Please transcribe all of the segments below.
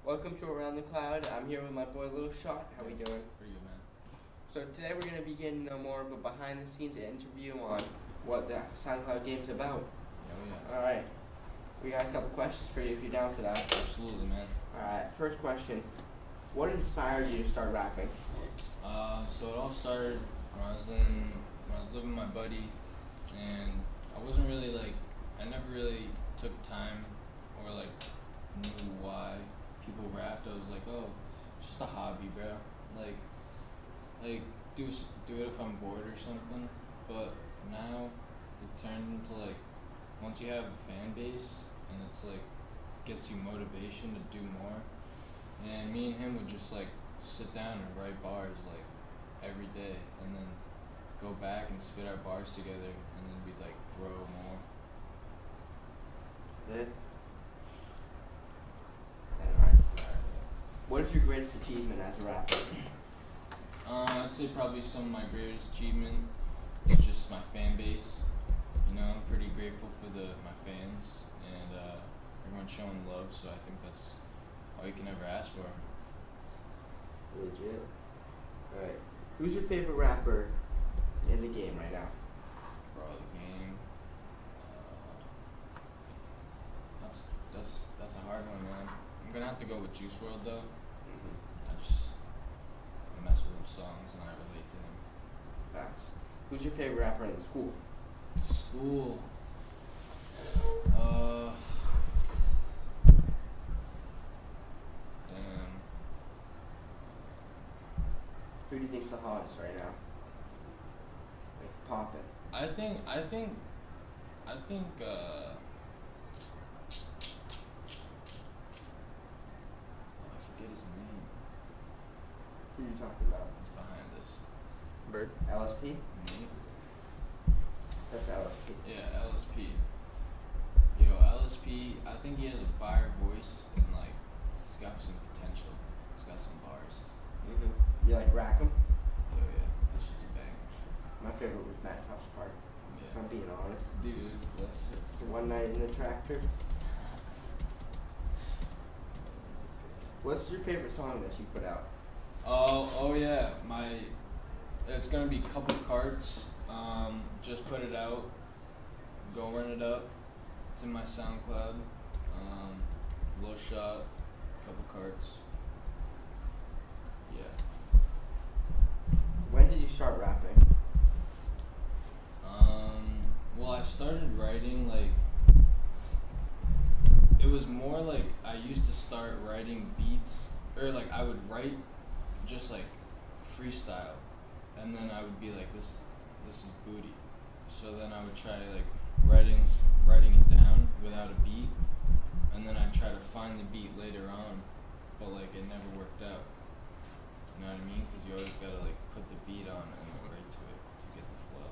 Welcome to Around the Cloud. I'm here with my boy Little Shot. How we doing? Pretty good, man. So today we're going to be getting more of a behind-the-scenes interview on what the SoundCloud game's about. Yeah. Alright. We got a couple questions for you if you're down for that. Absolutely, man. Alright, first question. What inspired you to start rapping? So it all started when I was living with my buddy, and I never really took time or knew why people rapped. I was like, oh, it's just a hobby, bro. Do it if I'm bored or something. But now it turned into once you have a fan base and it's gets you motivation to do more. And me and him would just sit down and write bars every day, and then go back and spit our bars together, and then we'd grow more. That's it. Alright. What is your greatest achievement as a rapper? I'd say probably some of my greatest achievement is just my fan base. You know, I'm pretty grateful for my fans and everyone showing love. So I think that's all you can ever ask for. Legit. Alright. Who's your favorite rapper in the game right now? Bro, the game. That's a hard one, man. I'm gonna have to go with Juice World though. I mess with his songs and I relate to him. Facts. Who's your favorite rapper in school? School. Damn. Who do you think's the hottest right now? Poppin'. I think I forget his name. Who are you talking about? He's behind this. Bird. LSP? Me? That's LSP. Yeah, LSP. Yo, LSP, I think he has a fire voice and he's got some potential. He's got some bars. Mm-hmm. You like Rackham? Oh yeah, that shit's a banger. My favorite was Matt Tuff's part. Yeah. If I'm being honest. Dude, that's just The one night in the tractor. What's your favorite song that you put out? Oh yeah, it's gonna be Couple Carts. Just put it out. Go run it up. It's in my SoundCloud. Low Shot, Couple Carts. Yeah. When did you start rapping? Well, I started writing it was more I used to start writing beats, or I would write just freestyle, and then I would be this is booty. So then I would try writing it down without a beat, and then I'd try to find the beat later on, but it never worked out. You know what I mean? Because you always gotta put the beat on and then write to it to get the flow.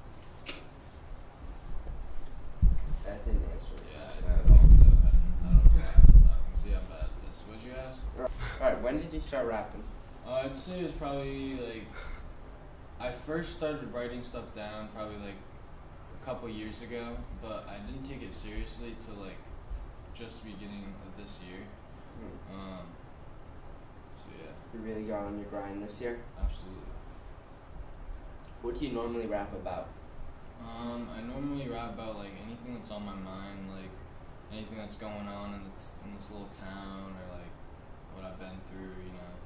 That didn't answer it. Yeah, I think so. I don't know why I was talking. See, I'm bad at this. What'd you ask? Alright, when did you start rapping? I'd say it was probably I first started writing stuff down probably a couple years ago, but I didn't take it seriously till just beginning of this year. So yeah. You really got on your grind this year? Absolutely. What do you normally rap about? I normally rap about anything that's on my mind, anything that's going on in this little town, or what I've been through, you know.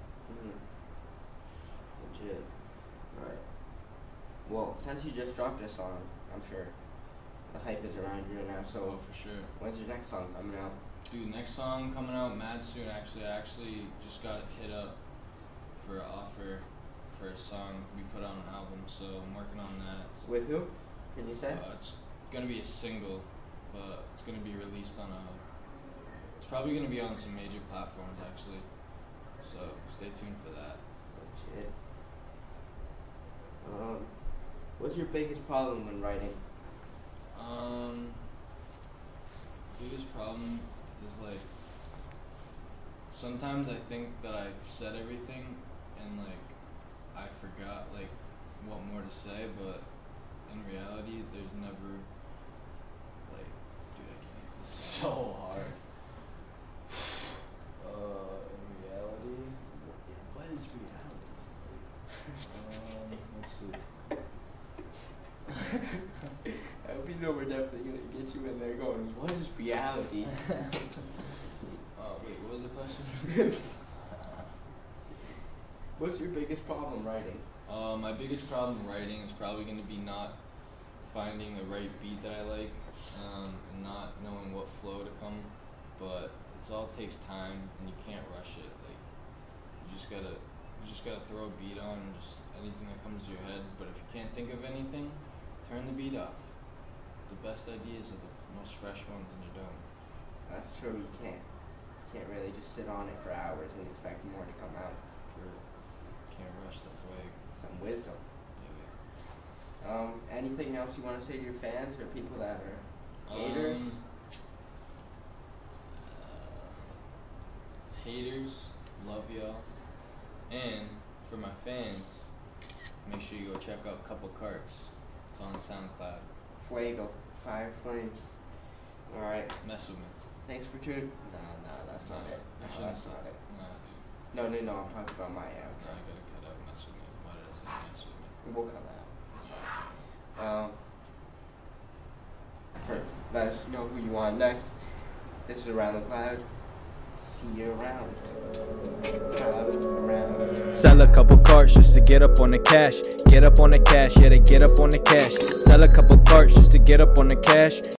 Legit. Alright. Well, since you just dropped this song, I'm sure the hype is around you now, so Oh, for sure. when's your next song coming out? Dude, next song coming out mad soon. Actually, I just got hit up for an offer for a song we put on an album, so I'm working on that. So, With who? Can you say? it's gonna be a single, but it's gonna be released on it's probably gonna be on some major platforms actually. So stay tuned for that. Legit. What's your biggest problem when writing? Biggest problem is sometimes I think that I've said everything and I forgot what more to say, but in reality there's never dude, I can't. This is so hard. you in there going, what is reality? Wait, what was the question? What's your biggest problem writing? My biggest problem writing is probably going to be not finding the right beat that I like, and not knowing what flow to come. But it all takes time, and you can't rush it. Like you just gotta throw a beat on, and just anything that comes to your head. But if you can't think of anything, turn the beat off. The best ideas are the most fresh ones in your dome. That's true. You can't really just sit on it for hours and expect more to come out. Can't rush the flag. Some wisdom. Yeah. Anything else you want to say to your fans or people that are haters? Haters, love y'all. And for my fans, make sure you go check out Couple Carts. It's on SoundCloud. Fuego. Fire flames. Alright. Mess with me. Thanks for tuning. No, that's not it. I No, shouldn't that's say. not it. Nah, dude. No, I'm talking about my I outro. gotta cut out mess with me. Why did I say mess with me? We'll cut that out. First, let us know who you want next. This is Around the Cloud. See you around. Cloud around. Sell a couple carts just to get up on the cash. Get up on the cash, yeah, to get up on the cash. Sell a couple carts just to get up on the cash.